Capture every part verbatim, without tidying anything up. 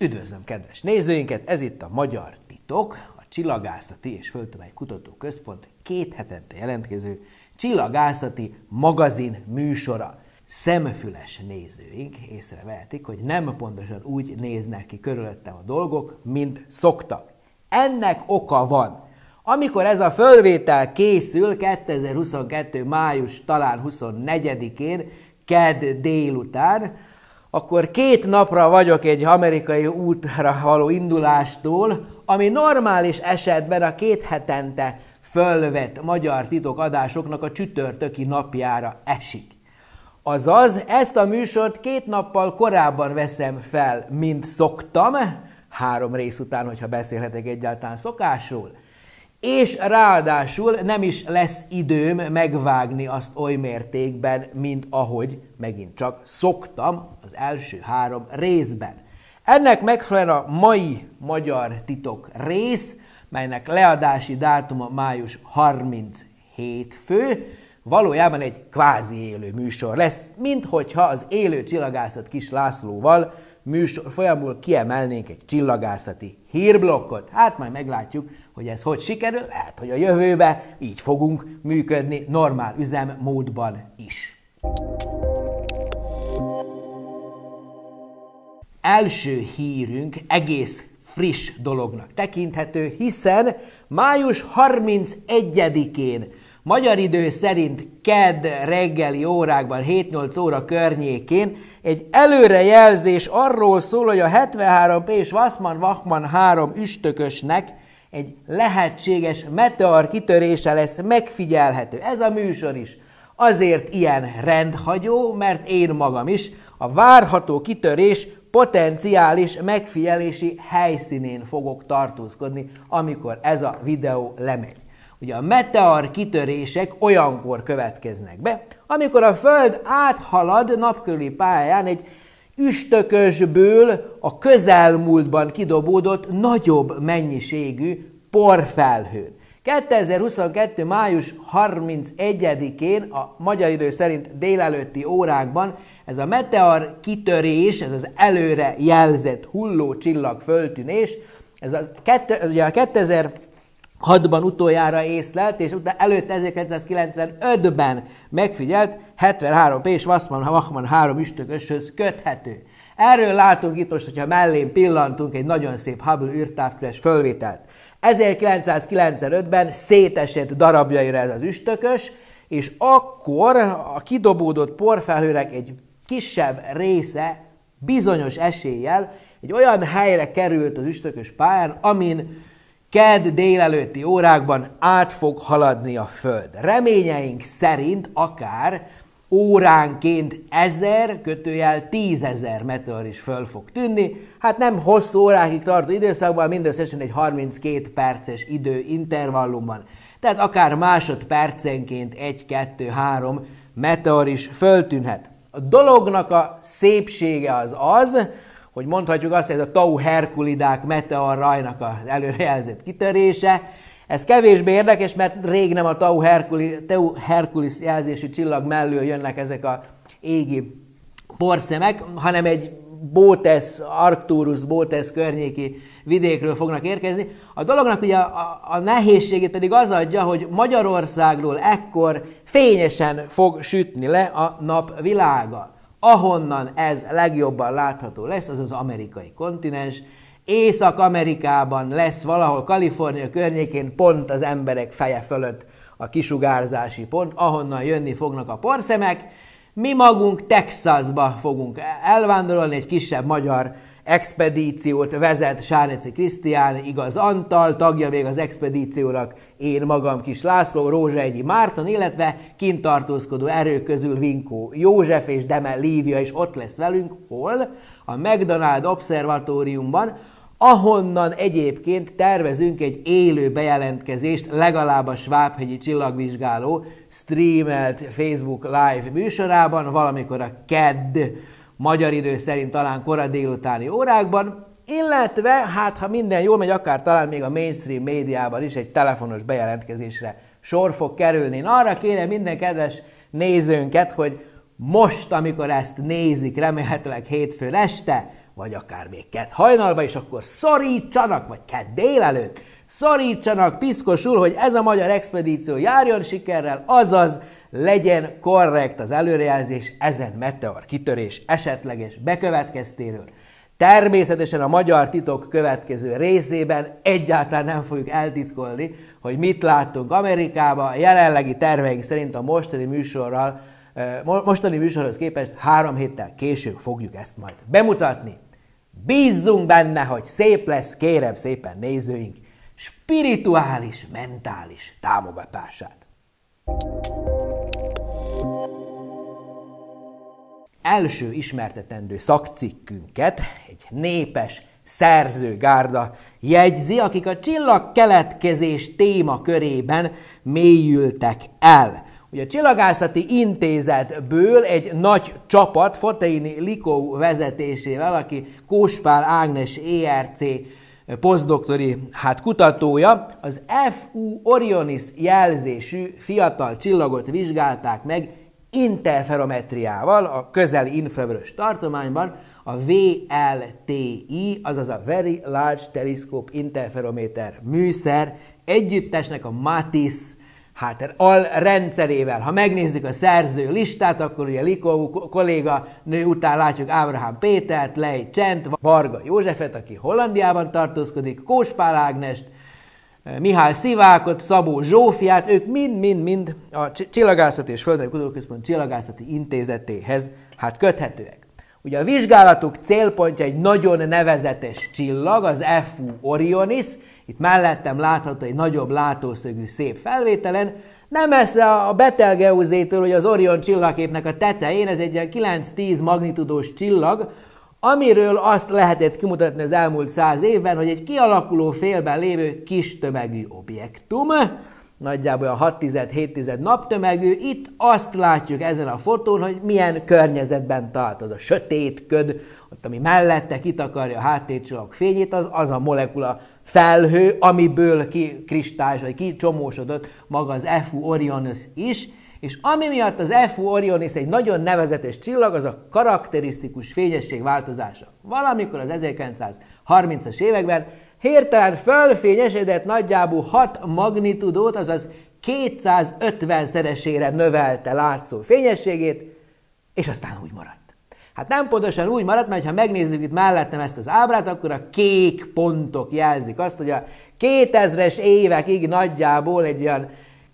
Üdvözlöm kedves nézőinket, ez itt a Magyar Titok, a Csillagászati és Földtudományi Kutatóközpont két hetente jelentkező csillagászati magazin műsora. Szemfüles nézőink észrevehetik, hogy nem pontosan úgy néznek ki körülöttem a dolgok, mint szoktak. Ennek oka van. Amikor ez a fölvétel készül kétezer-huszonkettő. május talán huszonnegyedikén, kedd délután, akkor két napra vagyok egy amerikai útra való indulástól, ami normális esetben a két hetente fölvett Magyar Titok adásoknak a csütörtöki napjára esik. Azaz, ezt a műsort két nappal korábban veszem fel, mint szoktam, három rész után, hogyha beszélhetek egyáltalán szokásról, és ráadásul nem is lesz időm megvágni azt oly mértékben, mint ahogy megint csak szoktam az első három részben. Ennek megfelelően a mai Magyar Titok rész, melynek leadási dátuma május harmincadika hétfő, valójában egy kvázi élő műsor lesz, minthogyha az élő csillagászat Kis Lászlóval műsor folyamból kiemelnénk egy csillagászati hírblokkot. Hát majd meglátjuk, hogy ez hogy sikerül, lehet, hogy a jövőben így fogunk működni normál üzemmódban is. Első hírünk egész friss dolognak tekinthető, hiszen május harmincegyedikén magyar idő szerint kedd reggeli órákban, hét-nyolc óra környékén egy előrejelzés arról szól, hogy a hetvenhárom P és Wassmann-Wachmann három üstökösnek egy lehetséges meteor kitörése lesz megfigyelhető. Ez a műsor is azért ilyen rendhagyó, mert én magam is a várható kitörés potenciális megfigyelési helyszínén fogok tartózkodni, amikor ez a videó lemegy. Ugye a meteor kitörések olyankor következnek be, amikor a Föld áthalad napkörüli pályán egy üstökösből a közelmúltban kidobódott nagyobb mennyiségű porfelhőn. kétezer-huszonkettő. május harmincegyedikén a magyar idő szerint délelőtti órákban ez a meteor kitörés, ez az előre jelzett hullócsillag föltűnés, ez a, ugye a kétezer-hatban utoljára észlelt, és utána előtte ezerkilencszázkilencvenötben megfigyelt hetvenhárom P és Wassmann-Wachmann három üstököshöz köthető. Erről látunk itt most, hogyha mellén pillantunk, egy nagyon szép Hubble űrtávcsöves fölvételt. ezerkilencszázkilencvenötben szétesett darabjaira ez az üstökös, és akkor a kidobódott porfelhőnek egy kisebb része bizonyos eséllyel egy olyan helyre került az üstökös pályán, amin kedd délelőtti órákban át fog haladni a Föld. Reményeink szerint akár óránként ezer, kötőjel tízezer meteor is föl fog tűnni. Hát nem hosszú órákig tartó időszakban, mindösszesen egy harminckét perces időintervallumban. Tehát akár másodpercenként egy, kettő, három meteor is föltűnhet. A dolognak a szépsége az az, hogy mondhatjuk azt, hogy ez a Tau Herkulidák meteorrajnak az előrejelzett kitörése. Ez kevésbé érdekes, mert rég nem a Tau Herculis, Tau Herculis jelzésű csillag mellől jönnek ezek a égi porszemek, hanem egy Bótesz, Arcturus, Bótesz környéki vidékről fognak érkezni. A dolognak ugye a, a, a nehézségét pedig az adja, hogy Magyarországról ekkor fényesen fog sütni le a napvilága. Ahonnan ez legjobban látható lesz, az az amerikai kontinens. Észak-Amerikában lesz valahol Kalifornia környékén pont az emberek feje fölött a kisugárzási pont, ahonnan jönni fognak a porszemek. Mi magunk Texasba fogunk elvándorolni, egy kisebb magyar expedíciót vezet Sárneczky Krisztián, igaz Antal, tagja még az expedíciónak én magam Kis László, Rózsaegyi Márton, illetve kint tartózkodó erők közül Vinkó József és Demel Lívia is ott lesz velünk. Hol? A McDonald Obszervatóriumban, ahonnan egyébként tervezünk egy élő bejelentkezést legalább a Svábhegyi Csillagvizsgáló streamelt Facebook live műsorában, valamikor a kedd magyar idő szerint talán kora délutáni órákban, illetve hát ha minden jól megy, akár talán még a mainstream médiában is egy telefonos bejelentkezésre sor fog kerülni. Én arra kérem minden kedves nézőnket, hogy most, amikor ezt nézik, remélhetőleg hétfőn este, vagy akár még kedd hajnalba, és akkor szorítsanak, vagy kedd délelőtt, szorítsanak piszkosul, hogy ez a magyar expedíció járjon sikerrel, azaz legyen korrekt az előrejelzés ezen meteor kitörés esetleges bekövetkeztéről. Természetesen a Magyar Titok következő részében egyáltalán nem fogjuk eltitkolni, hogy mit láttunk Amerikában. A jelenlegi terveink szerint a mostani műsorral, mostani műsorhoz képest három héttel később fogjuk ezt majd bemutatni. Bízzunk benne, hogy szép lesz, kérem szépen nézőink, spirituális, mentális támogatását. Első ismertetendő szakcikkünket egy népes szerzőgárda jegyzi, akik a csillagkeletkezés témakörében mélyültek el. Ugye a Csillagászati Intézetből egy nagy csapat, Foteini Likó vezetésével, aki Kóspál Ágnes é er cé posztdoktori hát, kutatója, az F U Orionis jelzésű fiatal csillagot vizsgálták meg interferometriával a közeli infravörös tartományban, a V L T I, azaz a Very Large Telescope Interferometer műszer együttesnek a MATIS hát alrendszerével. Ha megnézzük a szerző listát, akkor ugye Likó kolléga nő után látjuk Ábrahám Pétert, Lej Csent, Varga Józsefet, aki Hollandiában tartózkodik, Kóspál Ágnest, Mihály Szivákot, Szabó Zsófiát, ők mind-mind-mind a Csillagászati és Földrajzi Kutatóközpont Csillagászati Intézetéhez hát köthetőek. Ugye a vizsgálatuk célpontja egy nagyon nevezetes csillag, az F U Orionis, itt mellettem látható egy nagyobb látószögű szép felvételen, nem messze a Betelgeuzétől, hogy az Orion csillagképnek a tetején, ez egy ilyen kilenc-tíz magnitudós csillag, amiről azt lehetett kimutatni az elmúlt száz évben, hogy egy kialakuló félben lévő kis tömegű objektum, nagyjából a hat-hét naptömegű, itt azt látjuk ezen a fotón, hogy milyen környezetben tart az a sötét köd, ott ami mellette kitakarja a háttércsillag fényét, az, az a molekula felhő, amiből kikristályos, vagy kicsomósodott maga az F U Orionis is, és ami miatt az F U Orionis egy nagyon nevezetes csillag, az a karakterisztikus fényesség változása. Valamikor az ezerkilencszázharmincas években hirtelen fölfényesedett nagyjából hat magnitudót, azaz kétszázötven-szeresére növelte látszó fényességét, és aztán úgy maradt. Hát nem pontosan úgy maradt, mert ha megnézzük itt mellettem ezt az ábrát, akkor a kék pontok jelzik azt, hogy a kétezres évekig nagyjából egy olyan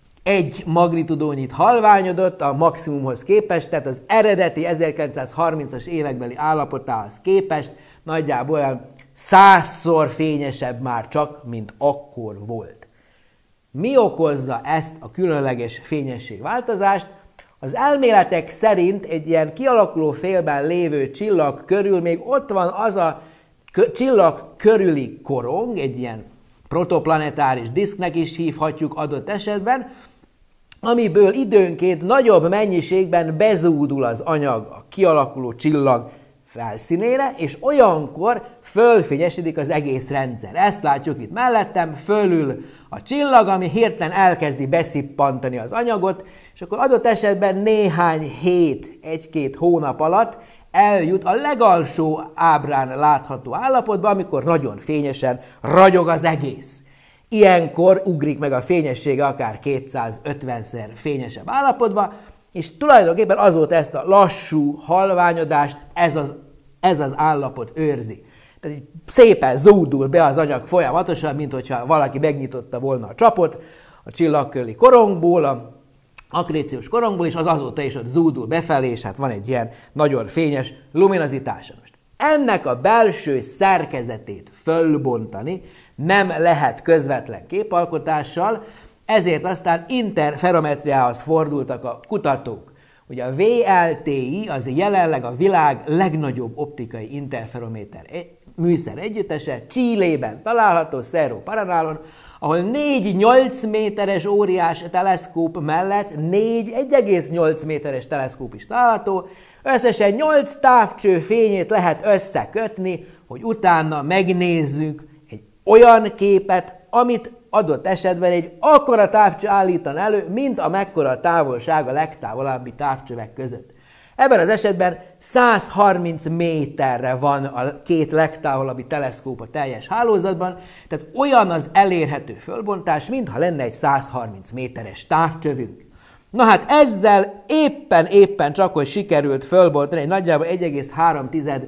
egy magnitudónyit halványodott a maximumhoz képest, tehát az eredeti ezerkilencszázharmincas évekbeli állapotához képest nagyjából olyan százszor fényesebb már csak, mint akkor volt. Mi okozza ezt a különleges fényességváltozást? Az elméletek szerint egy ilyen kialakuló félben lévő csillag körül még ott van az a csillag körüli korong, egy ilyen protoplanetáris diszknek is hívhatjuk adott esetben, amiből időnként nagyobb mennyiségben bezúdul az anyag a kialakuló csillag felszínére, és olyankor fölfényesedik az egész rendszer. Ezt látjuk itt mellettem, fölül a csillag, ami hirtelen elkezdi beszippantani az anyagot, és akkor adott esetben néhány hét, egy-két hónap alatt eljut a legalsó ábrán látható állapotba, amikor nagyon fényesen ragyog az egész. Ilyenkor ugrik meg a fényessége akár kétszázötvenszer fényesebb állapotba, és tulajdonképpen azóta ezt a lassú halványodást ez az, ez az állapot őrzi. Tehát így szépen zúdul be az anyag folyamatosan, mint hogyha valaki megnyitotta volna a csapot a csillagköri korongból, a akréciós korongból, és az azóta is ott zúdul befelé, és hát van egy ilyen nagyon fényes luminozitása. Most ennek a belső szerkezetét fölbontani nem lehet közvetlen képalkotással, ezért aztán interferometriához fordultak a kutatók. Ugye a V L T I az jelenleg a világ legnagyobb optikai interferométer műszer együttese, Chilében található, Cerro Paranálon, ahol négy nyolc méteres óriás teleszkóp mellett négy egy egész nyolc méteres teleszkóp is található. Összesen nyolc távcső fényét lehet összekötni, hogy utána megnézzük egy olyan képet, amit adott esetben egy akkora távcső állítan elő, mint amekkora a távolság a legtávolabbi távcsövek között. Ebben az esetben száz harminc méterre van a két legtávolabbi teleszkóp a teljes hálózatban, tehát olyan az elérhető fölbontás, mintha lenne egy száz harminc méteres távcsövünk. Na hát ezzel éppen-éppen csak, hogy sikerült fölbontani egy nagyjából egy egész három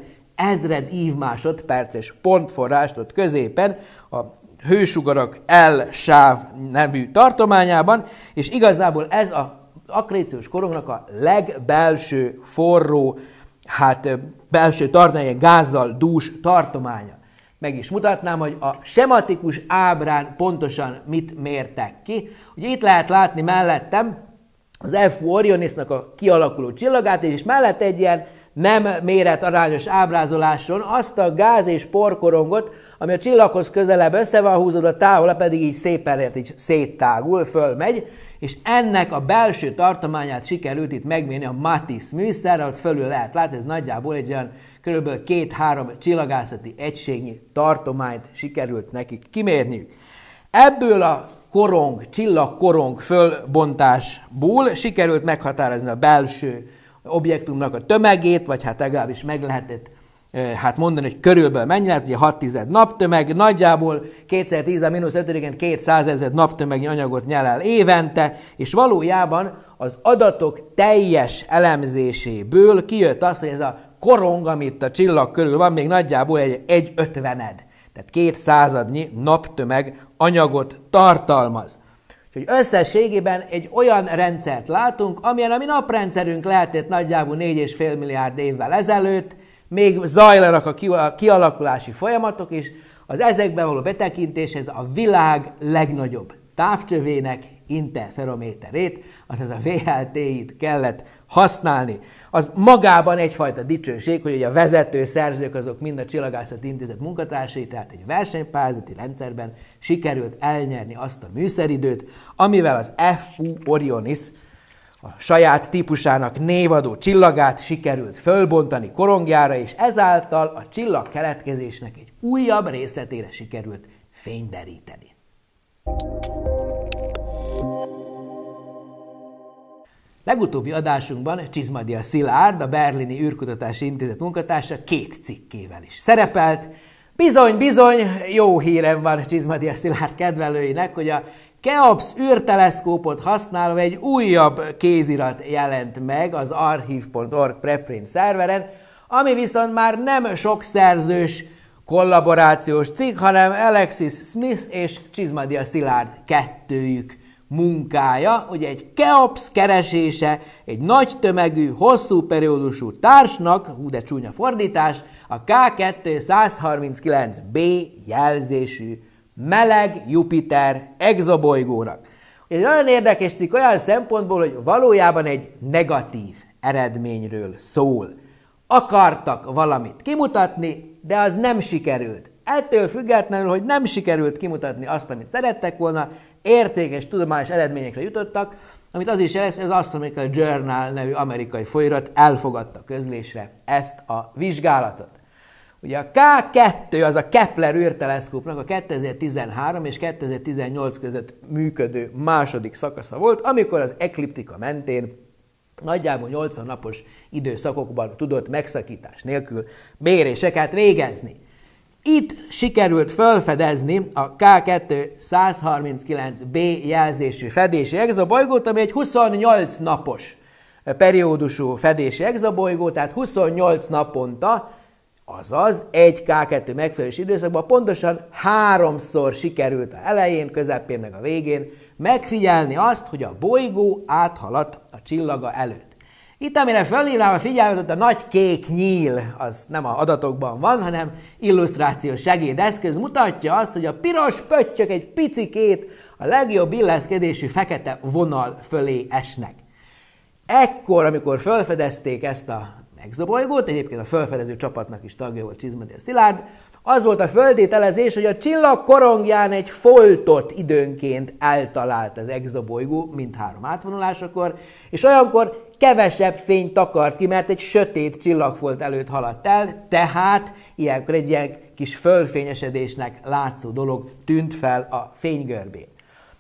ezred ívmásodperces pontforrást ott középen, a hősugarak L sáv nevű tartományában, és igazából ez a akréciós korongnak a legbelső forró, hát belső tartománya, gázzal dús tartománya. Meg is mutatnám, hogy a sematikus ábrán pontosan mit mértek ki. Ugye itt lehet látni mellettem az F Orionisnak a kialakuló csillagát, és mellett egy ilyen nem méretarányos ábrázoláson azt a gáz- és porkorongot, ami a csillaghoz közelebb össze van húzódva, távol pedig így szépen így széttágul, fölmegy, és ennek a belső tartományát sikerült itt megmérni a Matisse műszerrel, ott fölül lehet látni, ez nagyjából egy olyan kb. két-három csillagászati egységnyi tartományt sikerült nekik kimérniük. Ebből a korong, csillagkorong fölbontásból sikerült meghatározni a belső objektumnak a tömegét, vagy hát legalábbis meg lehetett hát mondani, hogy körülbelül mennyi lehet, ugye hat tized naptömeg, nagyjából kétszer-tíz a mínusz ötödikén kétszázezer naptömegnyi anyagot nyel el évente, és valójában az adatok teljes elemzéséből kijött az, hogy ez a korong, amit a csillag körül van, még nagyjából egy, egy ötvened, tehát kétszázadnyi naptömeg anyagot tartalmaz. Úgyhogy összességében egy olyan rendszert látunk, amilyen a mi naprendszerünk lehetett nagyjából négy egész öt milliárd évvel ezelőtt, még zajlanak a kialakulási folyamatok, és az ezekben való betekintéshez a világ legnagyobb távcsövének interferométerét, azaz a vé el té-it kellett használni. Az magában egyfajta dicsőség, hogy a vezető szerzők azok mind a Csillagászati Intézet munkatársai, tehát egy versenypályázati rendszerben sikerült elnyerni azt a műszeridőt, amivel az F Orionis a saját típusának névadó csillagát sikerült fölbontani korongjára, és ezáltal a csillag keletkezésnek egy újabb részletére sikerült fényt deríteni. Legutóbbi adásunkban Csizmadia Szilárd, a Berlini űrkutatási intézet munkatársa két cikkével is szerepelt. Bizony, bizony, jó hírem van Csizmadia Szilárd kedvelőinek, hogy a Keops űrteleszkópot használva egy újabb kézirat jelent meg az archive pont org preprint szerveren, ami viszont már nem sok szerzős kollaborációs cikk, hanem Alexis Smith és Csizmadia Szilárd kettőjük munkája, ugye egy Keops keresése, egy nagy tömegű, hosszú periódusú társnak, hú de csúnya fordítás, a K kétszázharminckilenc b jelzésű meleg Jupiter exobolygónak. Ez egy nagyon érdekes cikk olyan szempontból, hogy valójában egy negatív eredményről szól. Akartak valamit kimutatni, de az nem sikerült. Ettől függetlenül, hogy nem sikerült kimutatni azt, amit szerettek volna, értékes tudományos eredményekre jutottak, amit az is jelez, hogy az Astronomical Journal nevű amerikai folyóirat elfogadta közlésre ezt a vizsgálatot. Ugye a K kettő az a Kepler űrteleszkópnak a kétezer-tizenhárom és kétezer-tizennyolc között működő második szakasza volt, amikor az ekliptika mentén nagyjából nyolcvan napos időszakokban tudott megszakítás nélkül méréseket végezni. Itt sikerült felfedezni a K kétszázharminckilenc b jelzésű fedési exobolygót, ami egy huszonnyolc napos periódusú fedési exobolygó, tehát huszonnyolc naponta, azaz egy K kettő megfelelési időszakban pontosan háromszor sikerült a elején, közepén meg a végén megfigyelni azt, hogy a bolygó áthaladt a csillaga előtt. Itt, amire felhívnám a figyelmet, a nagy kék nyíl, az nem a adatokban van, hanem illusztrációs segédeszköz mutatja azt, hogy a piros pöttyök egy picikét a legjobb illeszkedésű fekete vonal fölé esnek. Ekkor, amikor felfedezték ezt a exobolygót, egyébként a felfedező csapatnak is tagja volt Csizmadia Szilárd, az volt a föltételezés, hogy a csillag korongján egy foltot időnként eltalált az exobolygó mindhárom átvonulásakor, és olyankor kevesebb fényt takart ki, mert egy sötét csillagfolt előtt haladt el, tehát ilyenkor egy ilyen kis fölfényesedésnek látszó dolog tűnt fel a fénygörbén.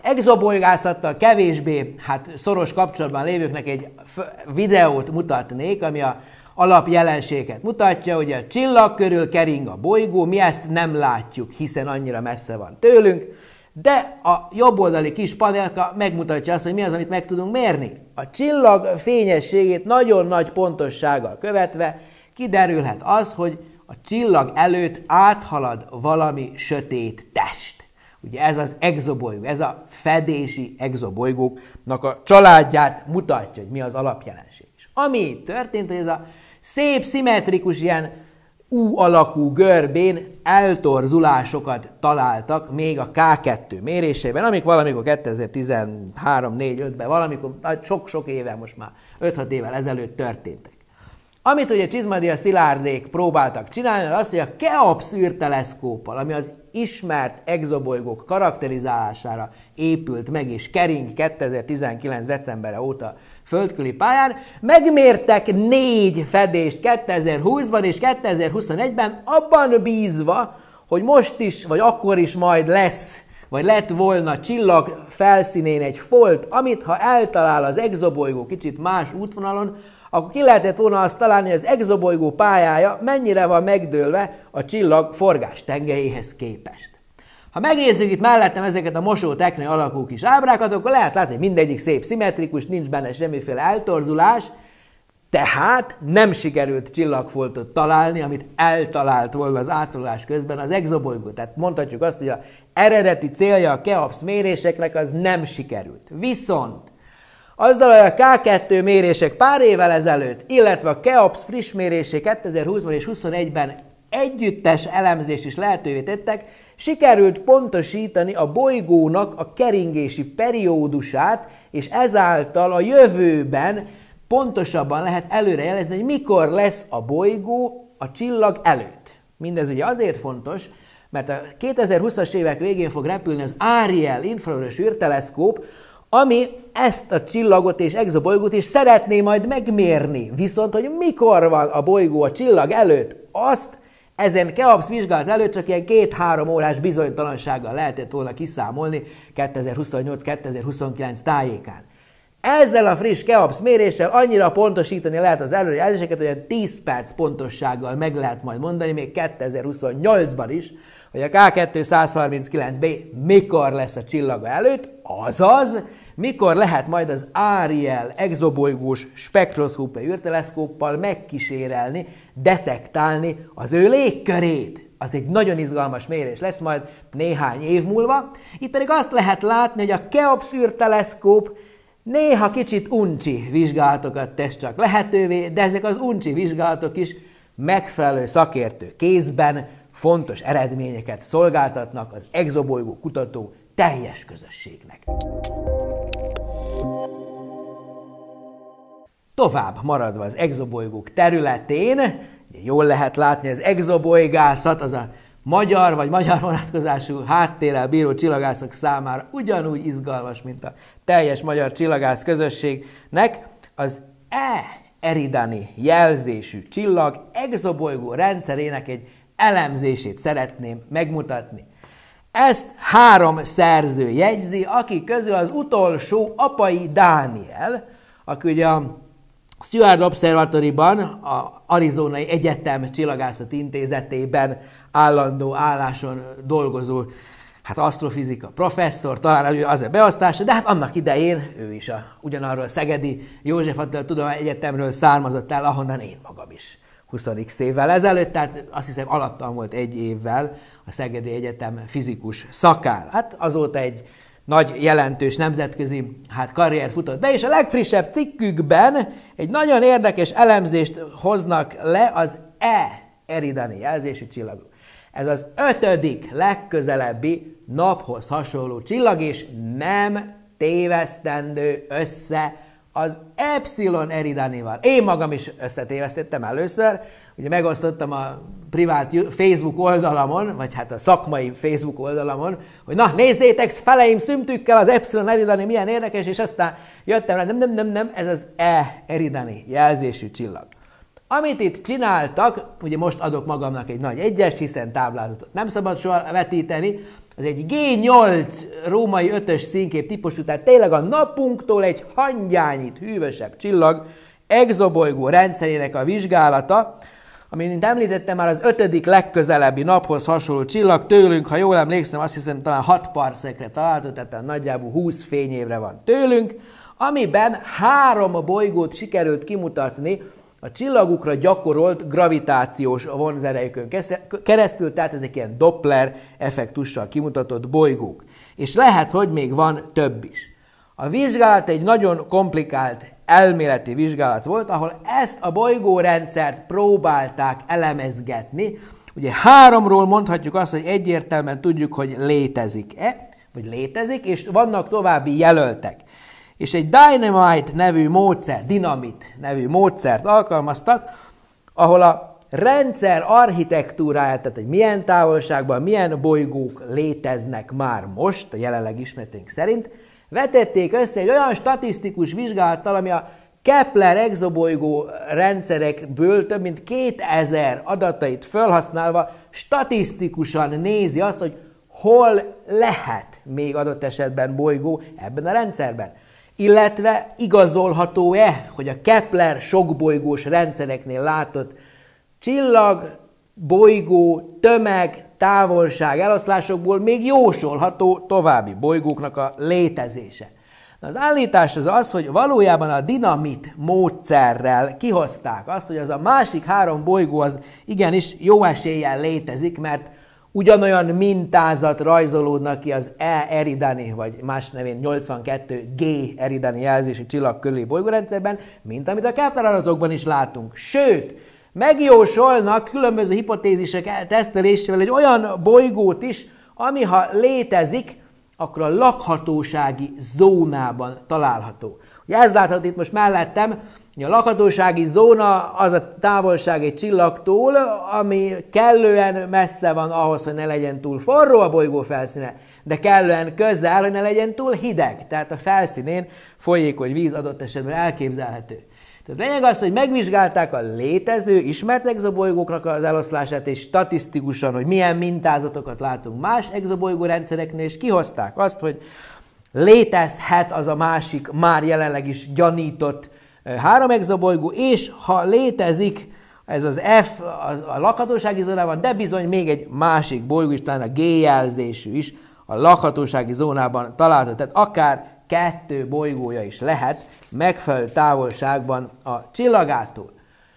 exobolygászattal kevésbé hát, szoros kapcsolatban lévőknek egy videót mutatnék, ami a alapjelenséget mutatja, hogy a csillag körül kering a bolygó, mi ezt nem látjuk, hiszen annyira messze van tőlünk, de a jobboldali kis panelka megmutatja azt, hogy mi az, amit meg tudunk mérni. A csillag fényességét nagyon nagy pontossággal követve kiderülhet az, hogy a csillag előtt áthalad valami sötét test. Ugye ez az exobolygó, ez a fedési exobolygóknak a családját mutatja, hogy mi az alapjelenség. És ami itt történt, hogy ez a szép, szimmetrikus ilyen U alakú görbén eltorzulásokat találtak még a ká kettő mérésében, amik valamikor kétezer-tizenhárom négy ötben, valamikor sok-sok éve, most már öt-hat évvel ezelőtt történtek. Amit ugye Csizmadia Szilárdék próbáltak csinálni, az az, hogy a Keops űrteleszkóppal, ami az ismert exobolygók karakterizálására épült meg és kering kétezer-tizenkilenc decembere óta földkörüli pályán, megmértek négy fedést kétezer-húszban és kétezer-huszonegyben, abban bízva, hogy most is, vagy akkor is majd lesz, vagy lett volna csillag felszínén egy folt, amit ha eltalál az exobolygó kicsit más útvonalon, akkor ki lehetett volna azt találni, hogy az exobolygó pályája mennyire van megdőlve a csillag forgástengelyéhez képest. Ha megnézzük itt mellettem ezeket a mosóteknő alakú kis ábrákat, akkor lehet látni, hogy mindegyik szép, szimmetrikus, nincs benne semmiféle eltorzulás, tehát nem sikerült csillagfoltot találni, amit eltalált volna az átolás közben az exobolygó. Tehát mondhatjuk azt, hogy az eredeti célja a Keops méréseknek az nem sikerült. Viszont azzal, hogy a ká kettő mérések pár évvel ezelőtt, illetve a Keops friss mérésé kétezer-húszban és huszonegyben együttes elemzést is lehetővé tettek, sikerült pontosítani a bolygónak a keringési periódusát, és ezáltal a jövőben pontosabban lehet előrejelezni, hogy mikor lesz a bolygó a csillag előtt. Mindez ugye azért fontos, mert a kétezer-húszas évek végén fog repülni az Ariel infravörös űrteleszkóp, ami ezt a csillagot és exobolygót is szeretné majd megmérni. Viszont, hogy mikor van a bolygó a csillag előtt, azt ezen Keops vizsgálat előtt csak ilyen két-három órás bizonytalansággal lehetett volna kiszámolni kétezer-huszonnyolc kétezer-huszonkilenc tájékán. Ezzel a friss Keops méréssel annyira pontosítani lehet az előrejelzéseket, hogy tíz perc pontossággal meg lehet majd mondani, még kétezer-huszonnyolcban is, hogy a ká kettő száz harminckilenc bé mikor lesz a csillaga előtt, azaz, mikor lehet majd az Ariel exobolygós spektroszkópiai űrteleszkóppal megkísérelni, detektálni az ő légkörét. Az egy nagyon izgalmas mérés lesz majd néhány év múlva. Itt pedig azt lehet látni, hogy a Keops űrteleszkóp néha kicsit uncsi vizsgálatokat tesz csak lehetővé, de ezek az uncsi vizsgálatok is megfelelő szakértő kézben fontos eredményeket szolgáltatnak az exobolygó kutató teljes közösségnek. Tovább maradva az exobolygók területén, jól lehet látni, az exobolygászat, az a magyar vagy magyar vonatkozású háttérrel bíró csillagászok számára ugyanúgy izgalmas, mint a teljes magyar csillagász közösségnek. Az E Eridani jelzésű csillag exobolygó rendszerének egy elemzését szeretném megmutatni. Ezt három szerző jegyzi, akik közül az utolsó Apai Dániel, aki ugye a Steward Observatory-ban, a Arizonai Egyetem Csillagászati Intézetében állandó álláson dolgozó, hát asztrofizika professzor, talán az a beosztása, de hát annak idején ő is a, ugyanarról a Szegedi József Attila Tudományegyetemről származott el, ahonnan én magam is húsz évvel ezelőtt, tehát azt hiszem alattam volt egy évvel a Szegedi Egyetem fizikus szakán. Hát azóta egy nagy, jelentős nemzetközi hát, karrier futott be, és a legfrissebb cikkükben egy nagyon érdekes elemzést hoznak le az E Eridani jelzésű csillagról. Ez az ötödik legközelebbi naphoz hasonló csillag, és nem tévesztendő össze az Epsilon Eridanival. Én magam is összetévesztettem először, ugye megosztottam a privát Facebook oldalamon, vagy hát a szakmai Facebook oldalamon, hogy na, nézzétek, feleim szümtükkel az Epsilon Eridani milyen érdekes, és aztán jöttem rá, nem, nem, nem, nem, ez az E Eridani jelzésű csillag. Amit itt csináltak, ugye most adok magamnak egy nagy egyest, hiszen táblázatot nem szabad soha vetíteni, az egy gé nyolc római ötös színkép típusú, tehát tényleg a napunktól egy hangyányit hűvösebb csillag exobolygó rendszerének a vizsgálata, ami, mint említettem, már az ötödik legközelebbi naphoz hasonló csillag, tőlünk, ha jól emlékszem, azt hiszem talán hat parszekre található, tehát nagyjából húsz fényévre van tőlünk, amiben három bolygót sikerült kimutatni a csillagukra gyakorolt gravitációs vonzerejükön keresztül, tehát ezek ilyen Doppler effektussal kimutatott bolygók. És lehet, hogy még van több is. A vizsgálat egy nagyon komplikált elméleti vizsgálat volt, ahol ezt a bolygórendszert próbálták elemezgetni. Ugye háromról mondhatjuk azt, hogy egyértelműen tudjuk, hogy létezik-e, vagy létezik, és vannak további jelöltek. És egy dynamite nevű módszer, dinamit nevű módszert alkalmaztak, ahol a rendszer architektúráját, tehát hogy milyen távolságban, milyen bolygók léteznek már most, a jelenleg ismereteink szerint, vetették össze egy olyan statisztikus vizsgálattal, ami a Kepler exobolygó rendszerekből több mint kétezer adatait felhasználva statisztikusan nézi azt, hogy hol lehet még adott esetben bolygó ebben a rendszerben. Illetve igazolható-e, hogy a Kepler sokbolygós rendszereknél látott csillag, bolygó, tömeg, távolság eloszlásokból még jósolható további bolygóknak a létezése. Az állítás az az, hogy valójában a dinamit módszerrel kihozták azt, hogy az a másik három bolygó az igenis jó eséllyel létezik, mert ugyanolyan mintázat rajzolódnak ki az E Eridani, vagy más nevén nyolcvankettő G Eridani jelzésű csillag körüli bolygórendszerben, mint amit a Kepler adatokban is látunk. Sőt, megjósolnak különböző hipotézisek tesztelésével egy olyan bolygót is, ami ha létezik, akkor a lakhatósági zónában található. Ugye ez látható itt most mellettem, hogy a lakhatósági zóna az a távolság egy csillagtól, ami kellően messze van ahhoz, hogy ne legyen túl forró a bolygó felszíne, de kellően közel, hogy ne legyen túl hideg. Tehát a felszínén folyékony víz adott esetben elképzelhető. Tehát lényeg az, hogy megvizsgálták a létező, ismert exobolygóknak az eloszlását, és statisztikusan, hogy milyen mintázatokat látunk más exobolygó rendszereknél, és kihozták azt, hogy létezhet az a másik, már jelenleg is gyanított három exobolygó, és ha létezik ez az F az a lakhatósági zónában, de bizony még egy másik bolygó is, talán a G jelzésű is a lakhatósági zónában található. Tehát akár kettő bolygója is lehet megfelelő távolságban a csillagától.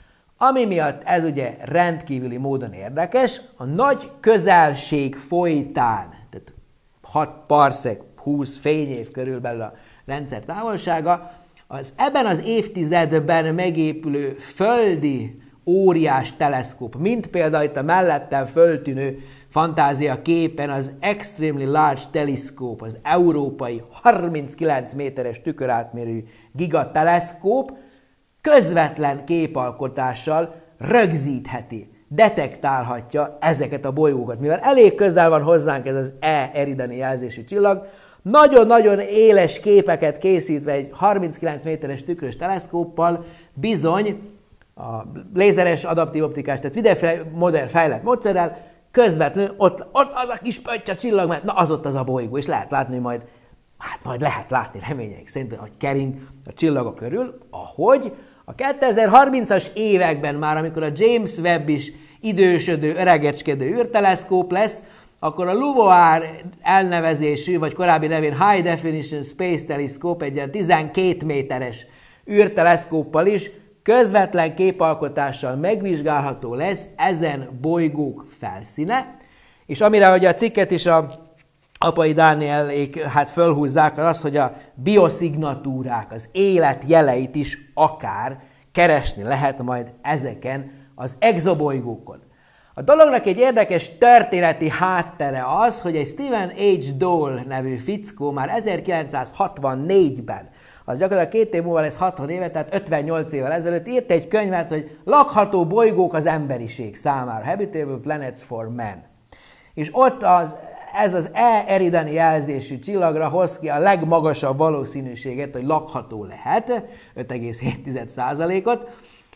Ami miatt ez ugye rendkívüli módon érdekes, a nagy közelség folytán, tehát hat parszek, húsz fényév körülbelül a rendszer távolsága, az ebben az évtizedben megépülő földi óriás teleszkóp, mint például itt a mellettem föltűnő fantázia képen az Extremely Large Telescope, az európai harminckilenc méteres tükörátmérőjű gigateleszkóp közvetlen képalkotással rögzítheti, detektálhatja ezeket a bolygókat. Mivel elég közel van hozzánk ez az E Eridani jelzésű csillag, nagyon-nagyon éles képeket készítve egy harminckilenc méteres tükrös teleszkóppal bizony a lézeres adaptív optikás, tehát videó modern fejlett módszerrel közvetlenül ott, ott az a kis pötty a csillag, mert na az ott az a bolygó, és lehet látni majd, hát majd lehet látni reményeik szerint, hogy kering a csillagok körül, ahogy a kétezer-harmincas években már, amikor a James Webb is idősödő, öregecskedő űrteleszkóp lesz, akkor a LUVOIR elnevezésű, vagy korábbi nevén High Definition Space Telescope egy ilyen tizenkét méteres űrteleszkóppal is közvetlen képalkotással megvizsgálható lesz ezen bolygók felszíne, és amire ugye a cikket is a Apai Dánielék hát fölhúzzák, az az, hogy a bioszignatúrák, az élet jeleit is akár keresni lehet majd ezeken az exobolygókon. A dolognak egy érdekes történeti háttere az, hogy egy Stephen H. Dole nevű fickó már ezerkilencszázhatvannégyben, az gyakorlatilag két év múlva lesz hatvan éve, tehát ötvennyolc évvel ezelőtt írt egy könyvet, hogy lakható bolygók az emberiség számára, Habitable Planets for Man. És ott az, ez az E Eridani jelzésű csillagra hoz ki a legmagasabb valószínűséget, hogy lakható lehet, öt egész hét százalékot,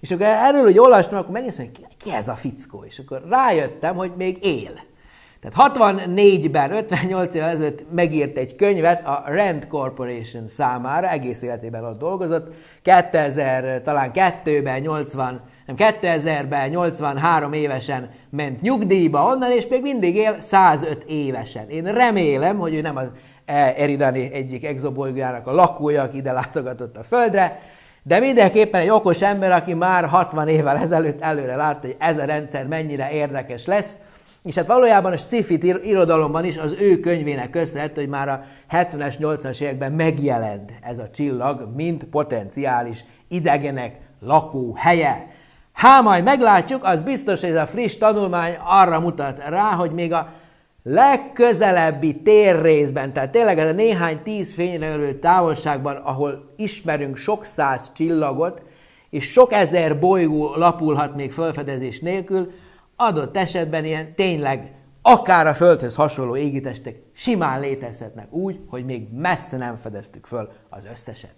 És akkor erről, hogy olvastam, akkor megnéztem, hogy ki, ki ez a fickó, és akkor rájöttem, hogy még él. Tehát hatvannégyben, ötvennyolc évvel ezelőtt megírt egy könyvet a Rand Corporation számára, egész életében ott dolgozott, kétezer, talán kettőben, nyolcvan, nem kétezerben, nyolcvanhárom évesen ment nyugdíjba onnan, és még mindig él százöt évesen. Én remélem, hogy ő nem az Eridani egyik exobolygójának a lakója, aki ide látogatott a Földre, de mindenképpen egy okos ember, aki már hatvan évvel ezelőtt előre látta, hogy ez a rendszer mennyire érdekes lesz, és hát valójában a sci-fi irodalomban is az ő könyvének köszönhető, hogy már a hetvenes, nyolcvanas években megjelent ez a csillag, mint potenciális idegenek lakóhelye. Hát majd meglátjuk, az biztos, hogy ez a friss tanulmány arra mutat rá, hogy még a legközelebbi térrészben, tehát tényleg ez a néhány tíz fényre távolságban, ahol ismerünk sok száz csillagot, és sok ezer bolygó lapulhat még felfedezés nélkül, adott esetben ilyen tényleg akár a Földhöz hasonló égitestek simán létezhetnek úgy, hogy még messze nem fedeztük föl az összeset.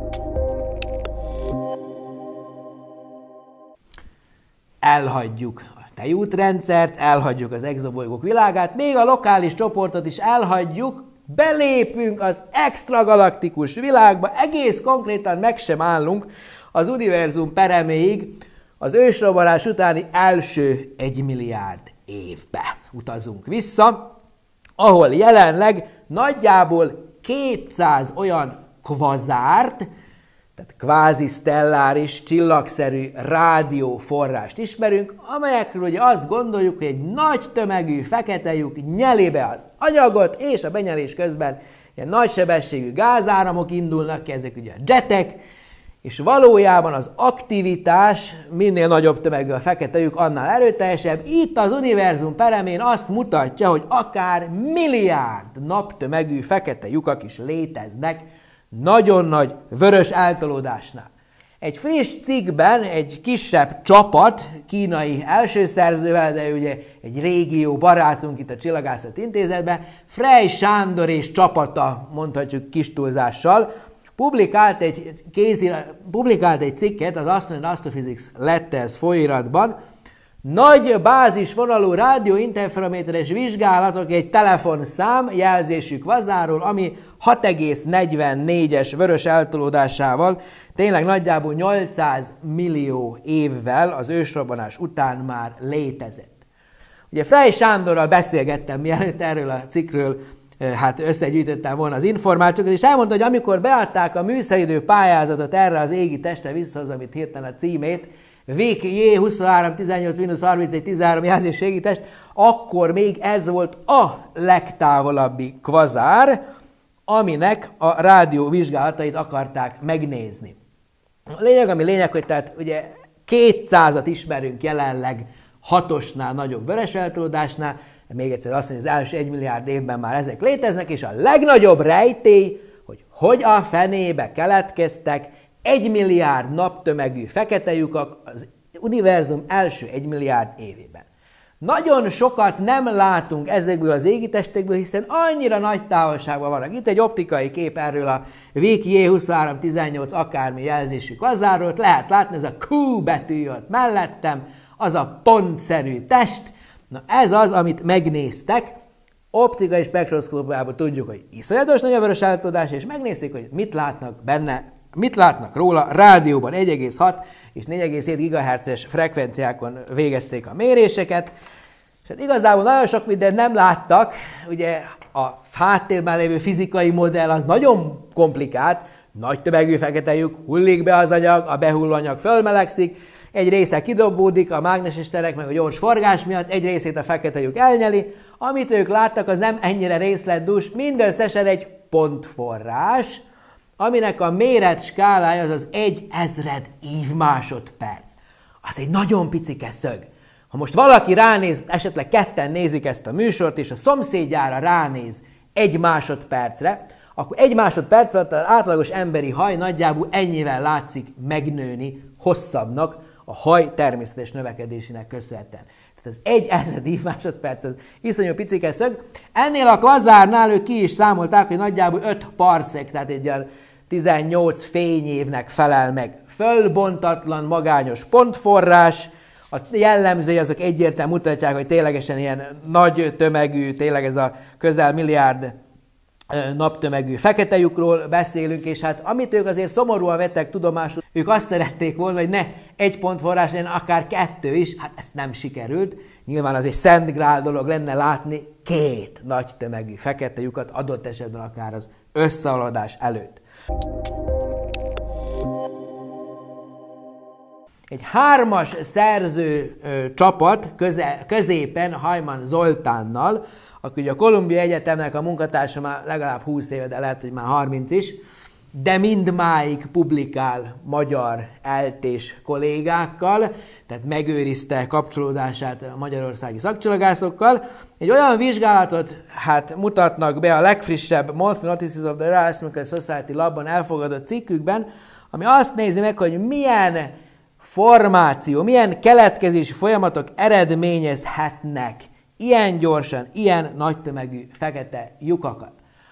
Elhagyjuk a tejútrendszert, elhagyjuk az exobolygók világát, még a lokális csoportot is elhagyjuk, belépünk az extragalaktikus világba, egész konkrétan meg sem állunk az univerzum pereméig, az ősrobbanás utáni első egymilliárd évbe utazunk vissza, ahol jelenleg nagyjából kétszáz olyan kvazárt, tehát kvázi stelláris, csillagszerű rádióforrást ismerünk, amelyekről ugye azt gondoljuk, hogy egy nagy tömegű fekete lyuk nyeli be az anyagot, és a benyelés közben ilyen nagysebességű gázáramok indulnak ki, ezek ugye a jetek, és valójában az aktivitás minél nagyobb tömegű a fekete lyuk, annál erőteljesebb. Itt az univerzum peremén azt mutatja, hogy akár milliárd naptömegű fekete lyukak is léteznek nagyon nagy vörös eltolódásnál. Egy friss cikkben egy kisebb csapat, kínai elsőszerzővel, de ugye egy régió barátunk itt a Csillagászat Intézetben, Frey Sándor és csapata, mondhatjuk kis túlzással, publikált egy, kézi, publikált egy cikket az Astro and Astrophysics Letters folyóiratban, nagy bázisvonalú rádióinterferométeres vizsgálatok egy telefonszám jelzésű kvazáról, ami hat egész negyvennégyes vörös eltolódásával tényleg nagyjából nyolcszáz millió évvel az ősrobbanás után már létezett. Ugye Frey Sándorral beszélgettem, mielőtt erről a cikkről hát összegyűjtöttem volna az információkat, és elmondta, hogy amikor beadták a műszeridő pályázatot erre az égi testre, visszahoz, amit hirtelen a címét, Vik J huszonhárom tizennyolc harmincegy tizenhárom jelzésű égitest, akkor még ez volt a legtávolabbi kvazár, aminek a rádió vizsgálatait akarták megnézni. A lényeg, ami lényeg, hogy tehát ugye kétszázat ismerünk jelenleg hatosnál nagyobb vörös eltolódásnál, de még egyszer azt mondja, hogy az első egymilliárd évben már ezek léteznek, és a legnagyobb rejtély, hogy hogy a fenébe keletkeztek egymilliárd naptömegű fekete lyukak az univerzum első egymilliárd évében. Nagyon sokat nem látunk ezekből az égitestekből, hiszen annyira nagy távolságban vannak. Itt egy optikai kép erről a Vik J huszonhárom tizennyolc akármi jelzésű kvazárról, lehet látni, ez a Q betű ott mellettem, az a pontszerű test. Na ez az, amit megnéztek. Optikai spektroszkópiában tudjuk, hogy iszonyatos nagy a vörös eltolódás, és megnézték, hogy mit látnak benne, mit látnak róla. Rádióban egy egész hat és négy egész hét gigahertzes frekvenciákon végezték a méréseket, és hát igazából nagyon sok mindent nem láttak, ugye a háttérben lévő fizikai modell az nagyon komplikált, nagy tömegű fekete lyuk, hullik be az anyag, a behulló anyag fölmelegszik, egy része kidobódik a mágneses terek meg a gyors forgás miatt, egy részét a fekete lyuk elnyeli, amit ők láttak, az nem ennyire részletdús, mindösszesen egy pontforrás, aminek a méret skálája az az egy ezred évmásodperc. Az egy nagyon picike szög. Ha most valaki ránéz, esetleg ketten nézik ezt a műsort, és a szomszédjára ránéz egy másodpercre, akkor egy másodperc alatt az átlagos emberi haj nagyjából ennyivel látszik megnőni hosszabbnak a haj természetes növekedésének köszönhetően. Tehát az egy ezred évmásodperc az iszonyú picike szög. Ennél a kvazárnál ők ki is számolták, hogy nagyjából öt parsec, tehát egy olyan tizennyolc fényévnek felel meg fölbontatlan, magányos pontforrás. A jellemzői azok egyértelműen mutatják, hogy ténylegesen ilyen nagy tömegű, tényleg ez a közel milliárd naptömegű fekete lyukról beszélünk, és hát amit ők azért szomorúan vettek tudomásul, ők azt szerették volna, hogy ne egy pontforrás legyen, akár kettő is, hát ezt nem sikerült. Nyilván az egy szent grál dolog lenne látni két nagy tömegű fekete lyukat, adott esetben akár az összehaladás előtt. Egy hármas szerző ö, csapat köze, középen Hajman Zoltánnal, aki ugye a Columbia Egyetemnek a munkatársa már legalább húsz éve, de lehet, hogy már harminc is, de mindmáig publikál magyar eltés kollégákkal, tehát megőrizte kapcsolódását a magyarországi szakcsillagászokkal. Egy olyan vizsgálatot hát mutatnak be a legfrissebb Monthly Notices of the Royal Astronomical Society labban elfogadott cikkükben, ami azt nézi meg, hogy milyen formáció, milyen keletkezési folyamatok eredményezhetnek ilyen gyorsan, ilyen nagy tömegű fekete lyukakat.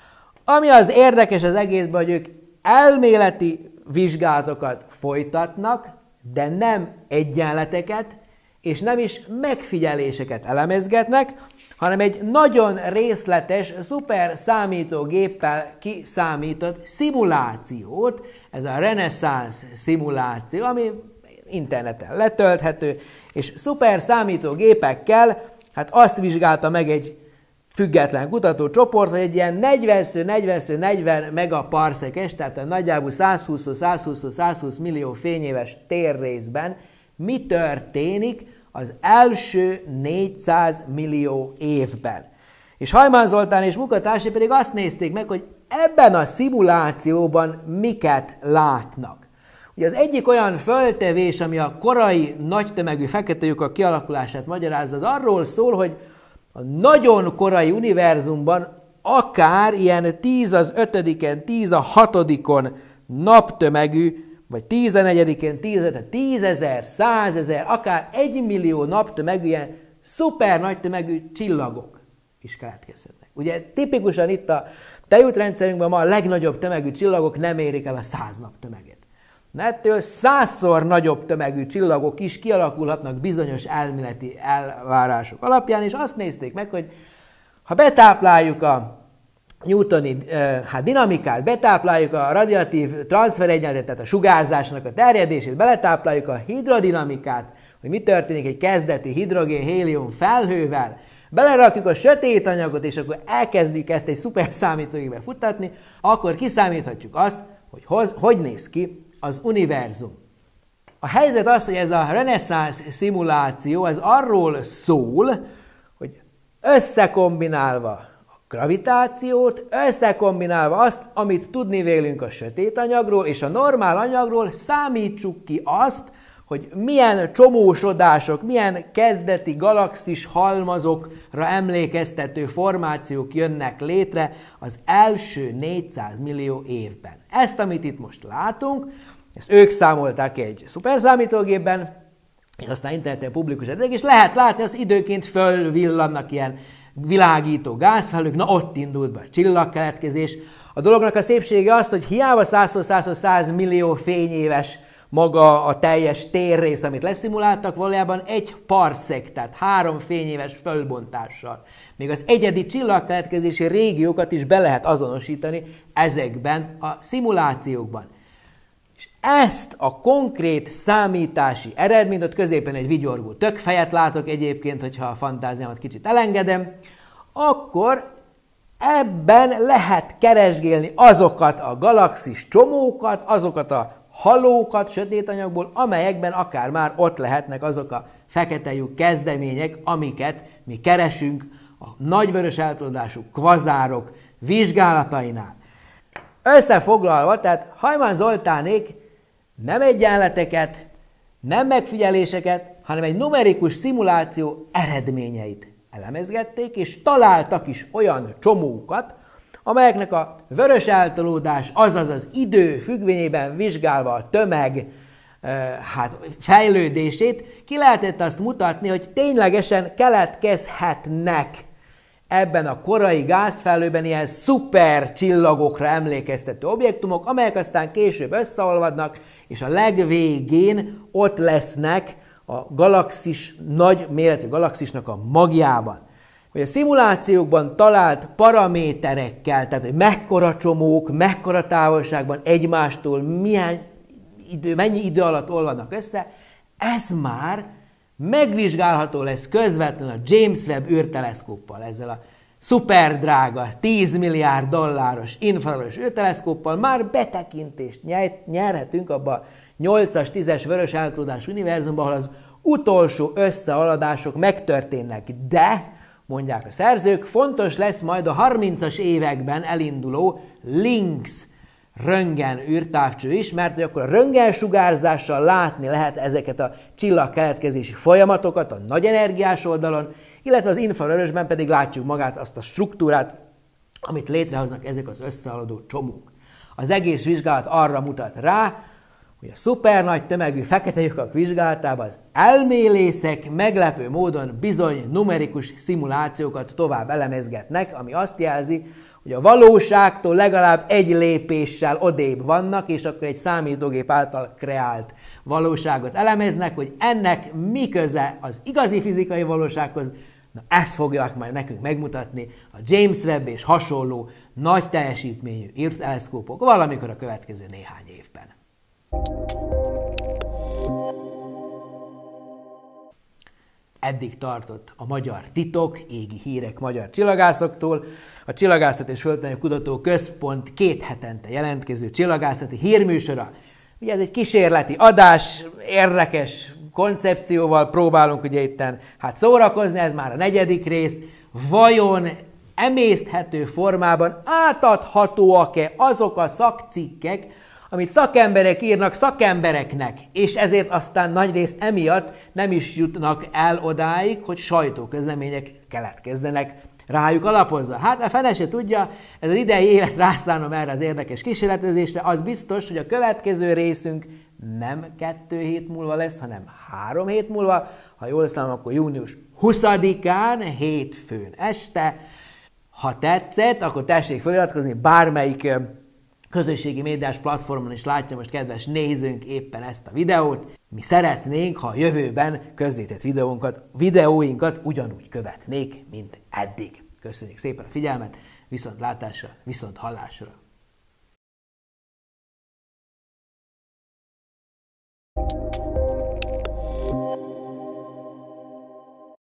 Ami az érdekes az egészben, hogy ők elméleti vizsgálatokat folytatnak, de nem egyenleteket, és nem is megfigyeléseket elemezgetnek, hanem egy nagyon részletes, szuper számítógéppel kiszámított szimulációt, ez a Renaissance szimuláció, ami interneten letölthető, és szuper számítógépekkel hát azt vizsgálta meg egy független kutatócsoport, hogy egy ilyen negyven negyven negyven megaparszekes, tehát a nagyjából százhúsz százhúsz százhúsz millió fényéves térrészben mi történik az első négyszáz millió évben. És Hajman Zoltán és munkatársai pedig azt nézték meg, hogy ebben a szimulációban miket látnak. Ugye az egyik olyan föltevés, ami a korai nagy tömegű fekete lyukak kialakulását magyarázza, az arról szól, hogy a nagyon korai univerzumban akár ilyen tíz az ötödiken, tíz a hatodikon naptömegű, vagy tizennegyediken, tízezer, százezer, akár egymillió naptömegű, ilyen szuper nagy tömegű csillagok is keletkezhetnek. Ugye tipikusan itt a tejútrendszerünkben ma a legnagyobb tömegű csillagok nem érik el a száz naptömeget. Ettől százszor nagyobb tömegű csillagok is kialakulhatnak bizonyos elméleti elvárások alapján, és azt nézték meg, hogy ha betápláljuk a newtoni hát dinamikát, betápláljuk a radiatív transferegyenletet, tehát a sugárzásnak a terjedését, beletápláljuk a hidrodinamikát, hogy mi történik egy kezdeti hidrogén-hélium felhővel, belerakjuk a sötét anyagot, és akkor elkezdjük ezt egy szuper számítógépbe futtatni, akkor kiszámíthatjuk azt, hogy hoz, hogy néz ki az univerzum. A helyzet az, hogy ez a Renaissance szimuláció, ez arról szól, hogy összekombinálva a gravitációt, összekombinálva azt, amit tudni vélünk a sötét anyagról, és a normál anyagról számítsuk ki azt, hogy milyen csomósodások, milyen kezdeti galaxis halmazokra emlékeztető formációk jönnek létre az első négyszáz millió évben. Ezt, amit itt most látunk, ezt ők számolták ki egy szuperszámítógépben, és aztán interneten publikus eddig, és lehet látni, az időként fölvillannak ilyen világító gázfelhők, na ott indult be a csillagkeletkezés. A dolognak a szépsége az, hogy hiába száz millió fényéves maga a teljes térrész, amit leszimuláltak, valójában egy parszek, tehát három fényéves fölbontással. Még az egyedi csillagkeletkezési régiókat is be lehet azonosítani ezekben a szimulációkban. És ezt a konkrét számítási eredményt, ott középen egy vigyorgó tökfejet látok egyébként, hogyha a fantáziámat kicsit elengedem, akkor ebben lehet keresgélni azokat a galaxis csomókat, azokat a halókat sötét anyagból, amelyekben akár már ott lehetnek azok a fekete lyuk kezdemények, amiket mi keresünk a nagyvörös eltolódású kvazárok vizsgálatainál. Összefoglalva, tehát Hajman Zoltánék nem egyenleteket, nem megfigyeléseket, hanem egy numerikus szimuláció eredményeit elemezgették, és találtak is olyan csomókat, amelyeknek a vörös eltolódás, azaz az idő függvényében vizsgálva a tömeg hát, fejlődését, ki lehetett azt mutatni, hogy ténylegesen keletkezhetnek ebben a korai gázfelhőben ilyen szuper csillagokra emlékeztető objektumok, amelyek aztán később összeolvadnak, és a legvégén ott lesznek a galaxis, nagy méretű galaxisnak a magjában. Hogy a szimulációkban talált paraméterekkel, tehát hogy mekkora csomók, mekkora távolságban egymástól, milyen idő, mennyi idő alatt olvadnak össze, ez már megvizsgálható lesz közvetlenül a James Webb űrteleszkóppal, ezzel a szuperdrága, tíz milliárd dolláros infravörös űrteleszkóppal már betekintést nyerhetünk abba a nyolcas, tízes vörös eltudás univerzumba, ahol az utolsó összehaladások megtörténnek, de, mondják a szerzők, fontos lesz majd a harmincas években elinduló LINX röntgen űrtávcső is, mert hogy akkor a röntgensugárzással látni lehet ezeket a csillagkeletkezési folyamatokat a nagy energiás oldalon, illetve az infravörösben pedig látjuk magát azt a struktúrát, amit létrehoznak ezek az összehaladó csomók. Az egész vizsgálat arra mutat rá, hogy a szupernagy tömegű fekete lyukak vizsgálatában az elmélészek meglepő módon bizony numerikus szimulációkat tovább elemezgetnek, ami azt jelzi, hogy a valóságtól legalább egy lépéssel odébb vannak, és akkor egy számítógép által kreált valóságot elemeznek, hogy ennek mi köze az igazi fizikai valósághoz. Na, ezt fogják majd nekünk megmutatni a James Webb és hasonló nagy teljesítményű űrteleszkópok valamikor a következő néhány évben. Eddig tartott a Magyar Titok, égi hírek magyar csillagászoktól. A Csillagászat és Földtudományi Kutató Központ két hetente jelentkező csillagászati hírműsora. Ugye ez egy kísérleti adás, érdekes koncepcióval próbálunk ugye itten hát szórakozni, ez már a negyedik rész. Vajon emészthető formában átadhatóak-e azok a szakcikkek, amit szakemberek írnak szakembereknek, és ezért aztán nagyrészt emiatt nem is jutnak el odáig, hogy sajtóközlemények keletkezzenek rájuk alapozza. Hát a fene se tudja, ez az idei évet rászánom erre az érdekes kísérletezésre, az biztos, hogy a következő részünk nem kettő hét múlva lesz, hanem három hét múlva, ha jól számolom, akkor június huszadikán, hétfőn este. Ha tetszett, akkor tessék feliratkozni bármelyik közösségi médiás platformon is látja most kedves nézőnk éppen ezt a videót. Mi szeretnénk, ha a jövőben közzétett videónkat, videóinkat ugyanúgy követnék, mint eddig. Köszönjük szépen a figyelmet, viszontlátásra, viszont hallásra!